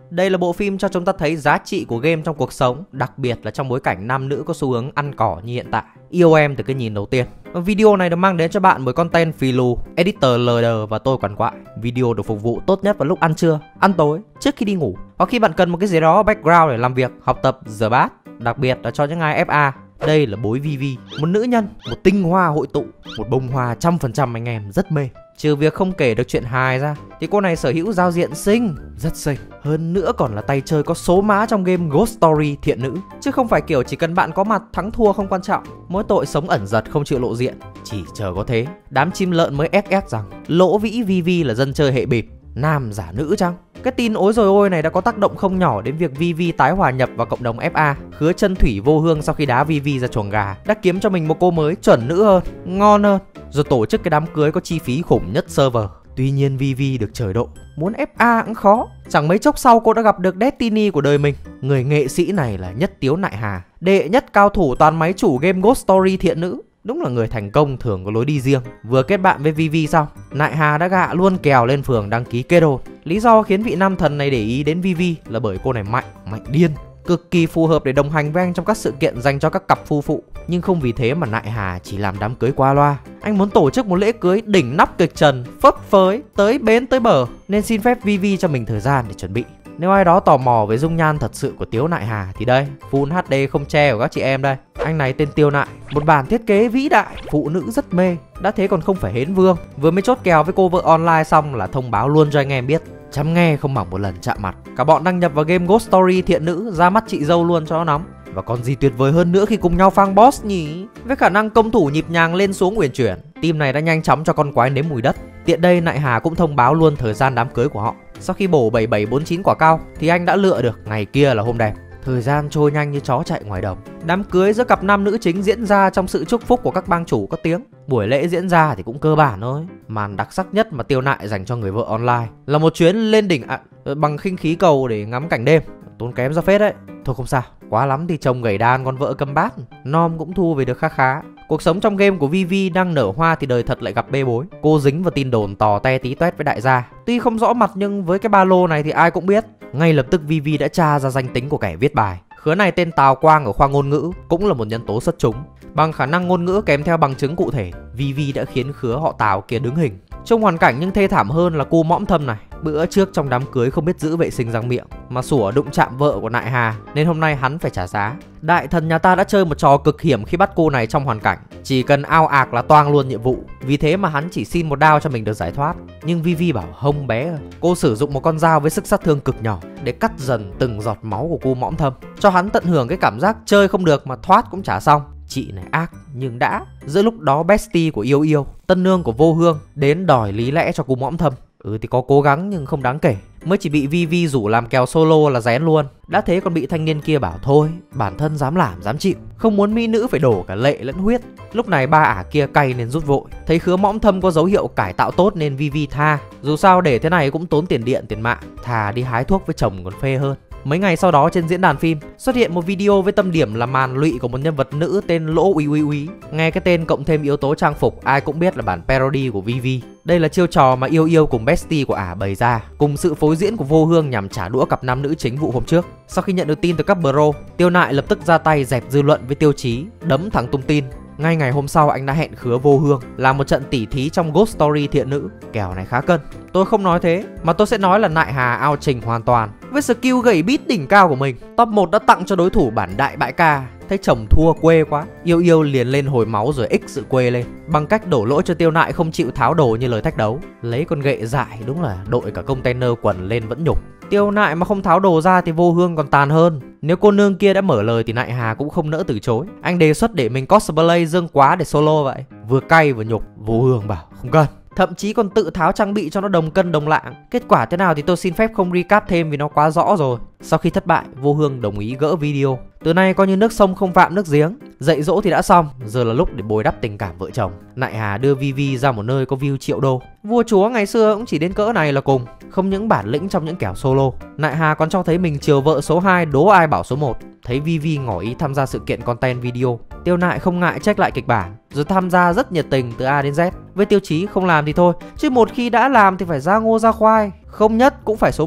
Đây là bộ phim cho chúng ta thấy giá trị của game trong cuộc sống, đặc biệt là trong bối cảnh nam nữ có xu hướng ăn cỏ như hiện tại. Yêu em từ cái nhìn đầu tiên. Video này được mang đến cho bạn với content phì lù, editor lờ đờ và tôi quằn quại. Video được phục vụ tốt nhất vào lúc ăn trưa, ăn tối, trước khi đi ngủ, hoặc khi bạn cần một cái gì đó background để làm việc, học tập, rửa bát. Đặc biệt là cho những ai FA. Đây là bối Vivi, một nữ nhân, một tinh hoa hội tụ, một bông hoa 100% anh em rất mê. Trừ việc không kể được chuyện hài ra thì cô này sở hữu giao diện xinh, rất xinh. Hơn nữa còn là tay chơi có số má trong game Ghost Story thiện nữ. Chứ không phải kiểu chỉ cần bạn có mặt thắng thua không quan trọng. Mỗi tội sống ẩn giật không chịu lộ diện. Chỉ chờ có thế. Đám chim lợn mới ép rằng lỗ vĩ Vivi là dân chơi hệ bịp, nam giả nữ chăng? Cái tin ối rồi ôi này đã có tác động không nhỏ đến việc Vivi tái hòa nhập vào cộng đồng FA. Khứa chân thủy vô hương sau khi đá Vivi ra chuồng gà đã kiếm cho mình một cô mới chuẩn nữ hơn, ngon hơn, rồi tổ chức cái đám cưới có chi phí khủng nhất server. Tuy nhiên Vivi được trời độ, muốn FA cũng khó. Chẳng mấy chốc sau cô đã gặp được Destiny của đời mình. Người nghệ sĩ này là Nhất Tiếu Nại Hà, đệ nhất cao thủ toàn máy chủ game Ghost Story thiện nữ. Đúng là người thành công thường có lối đi riêng. Vừa kết bạn với Vivi xong, Nại Hà đã gạ luôn kèo lên phường đăng ký kết hôn. Lý do khiến vị nam thần này để ý đến Vivi là bởi cô này mạnh điên, cực kỳ phù hợp để đồng hành với anh trong các sự kiện dành cho các cặp phu phụ. Nhưng không vì thế mà Nại Hà chỉ làm đám cưới qua loa. Anh muốn tổ chức một lễ cưới đỉnh nắp kịch trần, phấp phới, tới bến tới bờ, nên xin phép Vivi cho mình thời gian để chuẩn bị. Nếu ai đó tò mò với dung nhan thật sự của Tiếu Nại Hà thì đây, Full HD không che của các chị em đây. Anh này tên Tiêu Nại, một bản thiết kế vĩ đại, phụ nữ rất mê. Đã thế còn không phải hến vương. Vừa mới chốt kèo với cô vợ online xong là thông báo luôn cho anh em biết. Chăm nghe không bằng một lần chạm mặt. Cả bọn đăng nhập vào game Ghost Story thiện nữ, ra mắt chị dâu luôn cho nó nóng. Và còn gì tuyệt vời hơn nữa khi cùng nhau phang boss nhỉ? Với khả năng công thủ nhịp nhàng lên xuống uyển chuyển, team này đã nhanh chóng cho con quái nếm mùi đất. Tiện đây Nại Hà cũng thông báo luôn thời gian đám cưới của họ. Sau khi bổ 7749 quả cao thì anh đã lựa được ngày kia là hôm đẹp. Thời gian trôi nhanh như chó chạy ngoài đồng. Đám cưới giữa cặp nam nữ chính diễn ra trong sự chúc phúc của các bang chủ có tiếng. Buổi lễ diễn ra thì cũng cơ bản thôi. Màn đặc sắc nhất mà Tiêu Nại dành cho người vợ online là một chuyến lên đỉnh bằng khinh khí cầu để ngắm cảnh đêm. Tốn kém ra phết đấy. Thôi không sao, quá lắm thì chồng gầy đàn con vợ cầm bát, nom cũng thu về được khá khá. Cuộc sống trong game của Vivi đang nở hoa thì đời thật lại gặp bê bối. Cô dính vào tin đồn tò te tí toét với đại gia. Tuy không rõ mặt nhưng với cái ba lô này thì ai cũng biết. Ngay lập tức Vivi đã tra ra danh tính của kẻ viết bài. Khứa này tên Tào Quang ở khoa ngôn ngữ, cũng là một nhân tố xuất chúng. Bằng khả năng ngôn ngữ kèm theo bằng chứng cụ thể, Vivi đã khiến khứa họ Tào kia đứng hình. Trong hoàn cảnh nhưng thê thảm hơn là cô mõm thâm này. Bữa trước trong đám cưới không biết giữ vệ sinh răng miệng mà sủa đụng chạm vợ của Nại Hà, nên hôm nay hắn phải trả giá. Đại thần nhà ta đã chơi một trò cực hiểm khi bắt cô này trong hoàn cảnh. Chỉ cần ao ạc là toang luôn nhiệm vụ. Vì thế mà hắn chỉ xin một đao cho mình được giải thoát. Nhưng Vivi bảo hông bé ơi. Cô sử dụng một con dao với sức sát thương cực nhỏ để cắt dần từng giọt máu của cô mõm thâm, cho hắn tận hưởng cái cảm giác chơi không được mà thoát cũng chả xong. Chị này ác nhưng đã. Giữa lúc đó bestie của Yêu Yêu, tân nương của Vô Hương, đến đòi lý lẽ cho cô mõm thâm. Thì có cố gắng nhưng không đáng kể. Mới chỉ bị Vivi rủ làm kèo solo là rén luôn. Đã thế còn bị thanh niên kia bảo thôi, bản thân dám làm dám chịu, không muốn mỹ nữ phải đổ cả lệ lẫn huyết. Lúc này ba ả kia cay nên rút vội. Thấy khứa mõm thâm có dấu hiệu cải tạo tốt nên Vivi tha. Dù sao để thế này cũng tốn tiền điện tiền mạng, thà đi hái thuốc với chồng còn phê hơn. Mấy ngày sau đó trên diễn đàn phim xuất hiện một video với tâm điểm là màn lụy của một nhân vật nữ tên Lỗ Úy Úy Úy. Nghe cái tên cộng thêm yếu tố trang phục ai cũng biết là bản parody của Vivi. Đây là chiêu trò mà Yêu Yêu cùng bestie của ả bày ra, cùng sự phối diễn của Vô Hương nhằm trả đũa cặp nam nữ chính vụ hôm trước. Sau khi nhận được tin từ các bro, Tiêu Nại lập tức ra tay dẹp dư luận với Tiêu Chí, đấm thẳng tung tin. Ngay ngày hôm sau anh đã hẹn khứa Vô Hương làm một trận tỉ thí trong Ghost Story thiện nữ. Kèo này khá cân. Tôi không nói thế mà tôi sẽ nói là Nại Hà out trình hoàn toàn. Với skill gẩy beat đỉnh cao của mình, top 1 đã tặng cho đối thủ bản đại bại ca. Thấy chồng thua quê quá, Yêu Yêu liền lên hồi máu rồi ích sự quê lên bằng cách đổ lỗi cho Tiêu Nại không chịu tháo đồ như lời thách đấu. Lấy con gậy dại đúng là đội cả container quần lên vẫn nhục. Tiêu Nại mà không tháo đồ ra thì Vô Hương còn tàn hơn. Nếu cô nương kia đã mở lời thì Nại Hà cũng không nỡ từ chối. Anh đề xuất để mình cosplay Dương Quá để solo vậy. Vừa cay vừa nhục. Vô Hương bảo không cần. Thậm chí còn tự tháo trang bị cho nó đồng cân đồng lạng. Kết quả thế nào thì tôi xin phép không recap thêm vì nó quá rõ rồi. Sau khi thất bại, Vô Hương đồng ý gỡ video. Từ nay coi như nước sông không phạm nước giếng. Dạy dỗ thì đã xong, giờ là lúc để bồi đắp tình cảm vợ chồng. Nại Hà đưa Vivi ra một nơi có view triệu đô. Vua chúa ngày xưa cũng chỉ đến cỡ này là cùng. Không những bản lĩnh trong những kẻo solo, Nại Hà còn cho thấy mình chiều vợ số 2 đố ai bảo số 1. Thấy Vivi ngỏ ý tham gia sự kiện content video, Tiêu Nại không ngại check lại kịch bản, rồi tham gia rất nhiệt tình từ A đến Z. Với tiêu chí không làm thì thôi, chứ một khi đã làm thì phải ra ngô ra khoai. Không nhất cũng phải số 1.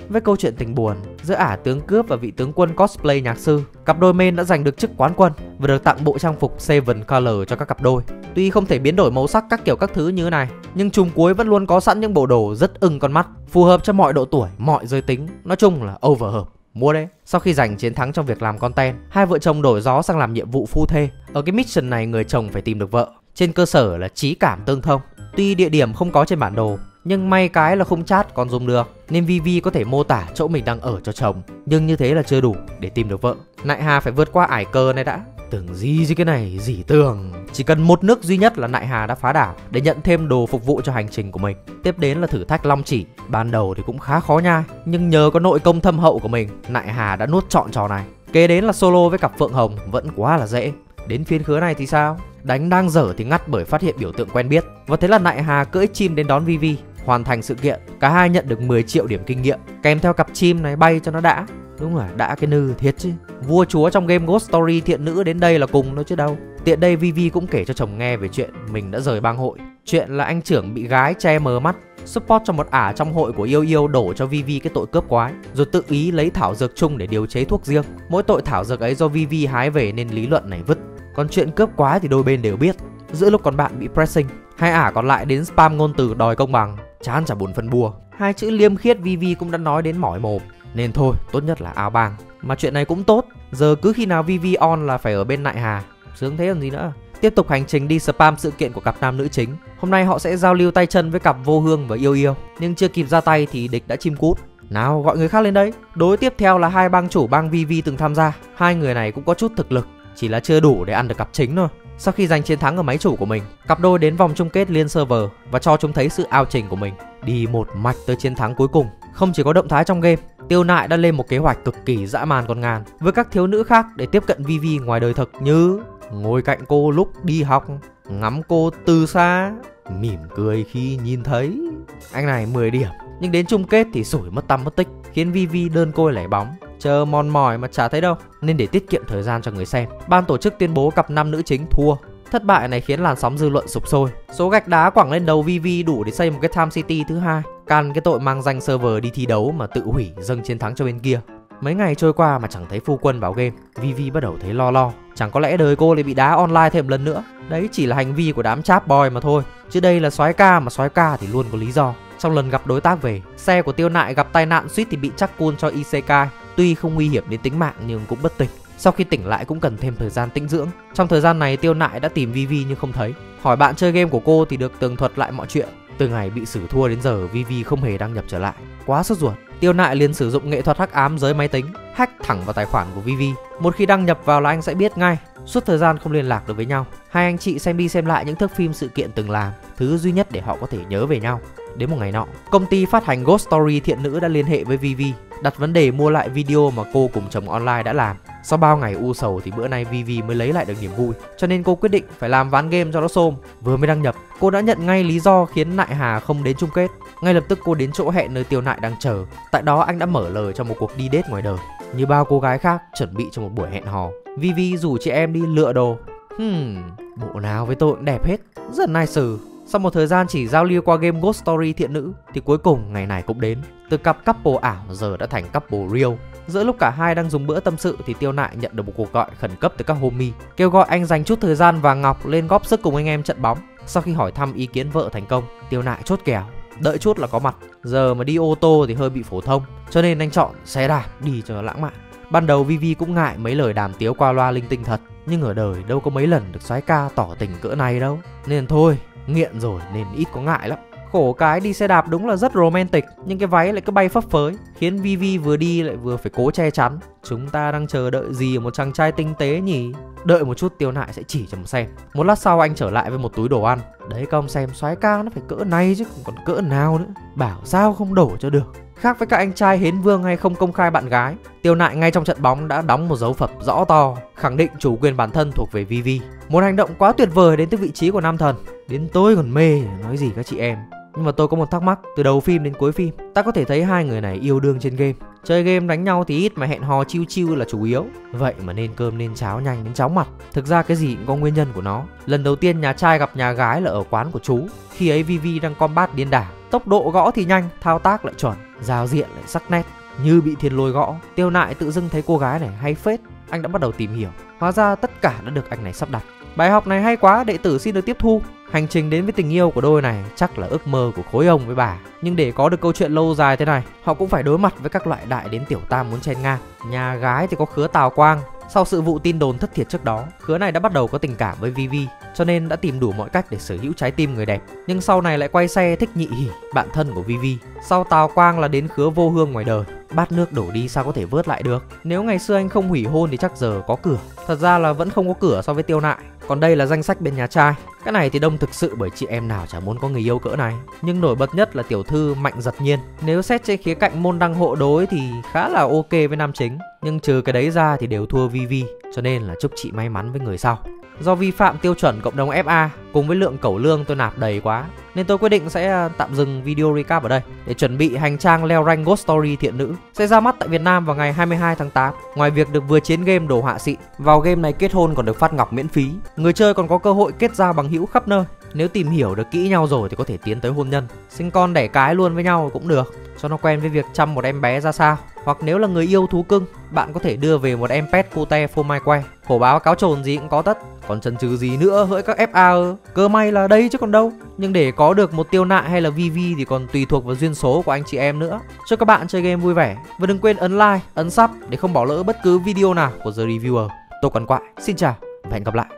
Với câu chuyện tình buồn giữa ả tướng cướp và vị tướng quân cosplay nhạc sư, cặp đôi main đã giành được chức quán quân và được tặng bộ trang phục Seven Color cho các cặp đôi. Tuy không thể biến đổi màu sắc các kiểu các thứ như thế này, nhưng chùm cuối vẫn luôn có sẵn những bộ đồ rất ưng con mắt, phù hợp cho mọi độ tuổi, mọi giới tính. Nói chung là over hợp. Mua đấy. Sau khi giành chiến thắng trong việc làm content, hai vợ chồng đổi gió sang làm nhiệm vụ phu thê. Ở cái mission này người chồng phải tìm được vợ, trên cơ sở là chí cảm tương thông. Tuy địa điểm không có trên bản đồ, nhưng may cái là khung chat còn dùng được, nên Vivi có thể mô tả chỗ mình đang ở cho chồng. Nhưng như thế là chưa đủ để tìm được vợ. Nại Hà phải vượt qua ải cờ này đã. Tưởng gì chứ cái này dỉ tưởng. Chỉ cần một nước duy nhất là Nại Hà đã phá đảo để nhận thêm đồ phục vụ cho hành trình của mình. Tiếp đến là thử thách long chỉ. Ban đầu thì cũng khá khó nhai, nhưng nhờ có nội công thâm hậu của mình, Nại Hà đã nuốt trọn trò này. Kế đến là solo với cặp Phượng Hồng, vẫn quá là dễ. Đến phiên khứa này thì sao? Đánh đang dở thì ngắt bởi phát hiện biểu tượng quen biết. Và thế là Nại Hà cưỡi chim đến đón Vivi. Hoàn thành sự kiện, cả hai nhận được 10 triệu điểm kinh nghiệm, kèm theo cặp chim này bay cho nó đã. Đúng là đã cái nư thiệt chứ. Vua chúa trong game Ghost Story thiện nữ đến đây là cùng thôi chứ đâu. Tiện đây Vivi cũng kể cho chồng nghe về chuyện mình đã rời bang hội. Chuyện là anh trưởng bị gái che mờ mắt, support cho một ả trong hội của yêu đổ cho Vivi cái tội cướp quái, rồi tự ý lấy thảo dược chung để điều chế thuốc riêng. Mỗi tội thảo dược ấy do Vivi hái về nên lý luận này vứt. Còn chuyện cướp quái thì đôi bên đều biết. Giữa lúc còn bạn bị pressing, hai ả còn lại đến spam ngôn từ đòi công bằng, chán chả buồn phân bua. Hai chữ liêm khiết Vivi cũng đã nói đến mỏi mồm, nên thôi tốt nhất là ao bang. Mà chuyện này cũng tốt, giờ cứ khi nào Vivi on là phải ở bên Nại Hà, sướng thế còn gì nữa. Tiếp tục hành trình đi spam sự kiện của cặp nam nữ chính. Hôm nay họ sẽ giao lưu tay chân với cặp Vô Hương và Yêu, nhưng chưa kịp ra tay thì địch đã chim cút. Nào gọi người khác lên đây. Đối tiếp theo là hai bang chủ bang Vivi từng tham gia. Hai người này cũng có chút thực lực, chỉ là chưa đủ để ăn được cặp chính thôi. Sau khi giành chiến thắng ở máy chủ của mình, cặp đôi đến vòng chung kết liên server và cho chúng thấy sự ao trình của mình, đi một mạch tới chiến thắng cuối cùng. Không chỉ có động thái trong game, Tiêu Nại đã lên một kế hoạch cực kỳ dã man con ngan với các thiếu nữ khác để tiếp cận Vivi ngoài đời thực, như ngồi cạnh cô lúc đi học, ngắm cô từ xa, mỉm cười khi nhìn thấy. Anh này 10 điểm, nhưng đến chung kết thì sủi mất tăm mất tích, khiến Vivi đơn côi lẻ bóng, chờ mòn mỏi mà chả thấy đâu. Nên để tiết kiệm thời gian cho người xem, ban tổ chức tuyên bố cặp nam nữ chính thua. Thất bại này khiến làn sóng dư luận sục sôi. Số gạch đá quẳng lên đầu Vivi đủ để xây một cái Time City thứ hai, can cái tội mang danh server đi thi đấu mà tự hủy dâng chiến thắng cho bên kia. Mấy ngày trôi qua mà chẳng thấy phu quân vào game, Vivi bắt đầu thấy lo. Chẳng có lẽ đời cô lại bị đá online thêm lần nữa. Đấy chỉ là hành vi của đám chap boy mà thôi, chứ đây là soái ca, mà soái ca thì luôn có lý do. Trong lần gặp đối tác về, xe của Tiêu Nại gặp tai nạn suýt thì bị chắc cun cho Isekai. Tuy không nguy hiểm đến tính mạng nhưng cũng bất tỉnh. Sau khi tỉnh lại cũng cần thêm thời gian tĩnh dưỡng. Trong thời gian này Tiêu Nại đã tìm Vivi nhưng không thấy. Hỏi bạn chơi game của cô thì được tường thuật lại mọi chuyện. Từ ngày bị xử thua đến giờ, Vivi không hề đăng nhập trở lại. Quá sốt ruột, Tiêu Nại liền sử dụng nghệ thuật hắc ám giới máy tính, hack thẳng vào tài khoản của Vivi. Một khi đăng nhập vào là anh sẽ biết ngay. Suốt thời gian không liên lạc được với nhau, hai anh chị xem đi xem lại những thước phim sự kiện từng làm, thứ duy nhất để họ có thể nhớ về nhau. Đến một ngày nọ, công ty phát hành Ghost Story thiện nữ đã liên hệ với Vivi, đặt vấn đề mua lại video mà cô cùng chồng online đã làm. Sau bao ngày u sầu thì bữa nay Vivi mới lấy lại được niềm vui, cho nên cô quyết định phải làm ván game cho nó xôm. Vừa mới đăng nhập, cô đã nhận ngay lý do khiến Nại Hà không đến chung kết. Ngay lập tức cô đến chỗ hẹn nơi Tiêu Nại đang chờ. Tại đó anh đã mở lời cho một cuộc đi date ngoài đời. Như bao cô gái khác chuẩn bị cho một buổi hẹn hò, Vivi rủ chị em đi lựa đồ. Bộ nào với tôi cũng đẹp hết, rất nice. Sau một thời gian chỉ giao lưu qua game Ghost Story thiện nữ thì cuối cùng ngày này cũng đến. Từ cặp couple ảo giờ đã thành couple real. Giữa lúc cả hai đang dùng bữa tâm sự thì Tiêu Nại nhận được một cuộc gọi khẩn cấp từ các homie, kêu gọi anh dành chút thời gian và Ngọc lên góp sức cùng anh em trận bóng. Sau khi hỏi thăm ý kiến vợ thành công, Tiêu Nại chốt kèo, đợi chút là có mặt. Giờ mà đi ô tô thì hơi bị phổ thông, cho nên anh chọn xe đạp đi cho lãng mạn. Ban đầu Vivi cũng ngại mấy lời đàm tiếu qua loa linh tinh thật, nhưng ở đời đâu có mấy lần được soái ca tỏ tình cỡ này đâu. Nên thôi, nghiện rồi nên ít có ngại lắm. Khổ cái đi xe đạp đúng là rất romantic, nhưng cái váy lại cứ bay phấp phới, khiến Vivi vừa đi lại vừa phải cố che chắn. Chúng ta đang chờ đợi gì ở một chàng trai tinh tế nhỉ? Đợi một chút Tiêu Nại sẽ chỉ cho mà xem. Một lát sau anh trở lại với một túi đồ ăn. Đấy các ông xem, soái ca nó phải cỡ này chứ còn cỡ nào nữa. Bảo sao không đổ cho được. Khác với các anh trai hến vương hay không công khai bạn gái, Tiêu Nại ngay trong trận bóng đã đóng một dấu phập rõ to, khẳng định chủ quyền bản thân thuộc về Vivi. Một hành động quá tuyệt vời đến từ vị trí của nam thần. Đến tôi còn mê, nói gì các chị em. Nhưng mà tôi có một thắc mắc, từ đầu phim đến cuối phim, ta có thể thấy hai người này yêu đương trên game. Chơi game đánh nhau thì ít mà hẹn hò chill chill là chủ yếu. Vậy mà nên cơm nên cháo nhanh đến chóng mặt. Thực ra cái gì cũng có nguyên nhân của nó. Lần đầu tiên nhà trai gặp nhà gái là ở quán của chú. Khi ấy Vivi đang combat điên đảo, Tốc độ gõ thì nhanh, thao tác lại chuẩn, giao diện lại sắc nét, như bị thiên lôi gõ. Tiêu Nại tự dưng thấy cô gái này hay phết, anh đã bắt đầu tìm hiểu. Hóa ra tất cả đã được anh này sắp đặt. Bài học này hay quá, đệ tử xin được tiếp thu. Hành trình đến với tình yêu của đôi này chắc là ước mơ của khối ông với bà. Nhưng để có được câu chuyện lâu dài thế này, họ cũng phải đối mặt với các loại đại đến tiểu tam muốn chen ngang. Nhà gái thì có Khứa Tào Quang. Sau sự vụ tin đồn thất thiệt trước đó, Khứa này đã bắt đầu có tình cảm với Vivi, cho nên đã tìm đủ mọi cách để sở hữu trái tim người đẹp. Nhưng sau này lại quay xe thích Nhị Hỉ, bạn thân của Vivi. Sau Tào Quang là đến Khứa Vô Hương ngoài đời. Bát nước đổ đi sao có thể vớt lại được. Nếu ngày xưa anh không hủy hôn thì chắc giờ có cửa. Thật ra là vẫn không có cửa so với Tiêu Nại. Còn đây là danh sách bên nhà trai. Cái này thì đông thực sự bởi chị em nào chả muốn có người yêu cỡ này. Nhưng nổi bật nhất là tiểu thư Mạnh Giật Nhiên. Nếu xét trên khía cạnh môn đăng hộ đối thì khá là ok với nam chính. Nhưng trừ cái đấy ra thì đều thua Vivi. Cho nên là chúc chị may mắn với người sau. Do vi phạm tiêu chuẩn cộng đồng FA cùng với lượng cẩu lương tôi nạp đầy quá, nên tôi quyết định sẽ tạm dừng video recap ở đây để chuẩn bị hành trang leo rank Ghost Story Thiện Nữ sẽ ra mắt tại Việt Nam vào ngày 22 tháng 8. Ngoài việc được vừa chiến game đồ họa xịn, vào game này kết hôn còn được phát ngọc miễn phí. Người chơi còn có cơ hội kết giao bằng hữu khắp nơi. Nếu tìm hiểu được kỹ nhau rồi thì có thể tiến tới hôn nhân, sinh con đẻ cái luôn với nhau cũng được, cho nó quen với việc chăm một em bé ra sao. Hoặc nếu là người yêu thú cưng, bạn có thể đưa về một em pet cute phô mai que. Hổ báo cáo trồn gì cũng có tất. Còn chần chừ gì nữa hỡi các FA, cơ may là đây chứ còn đâu. Nhưng để có được một Tiêu Nại hay là Vivi thì còn tùy thuộc vào duyên số của anh chị em nữa. Chúc các bạn chơi game vui vẻ và đừng quên ấn like, ấn sub để không bỏ lỡ bất cứ video nào của The Reviewer. Tôi Quán Quại, xin chào và hẹn gặp lại.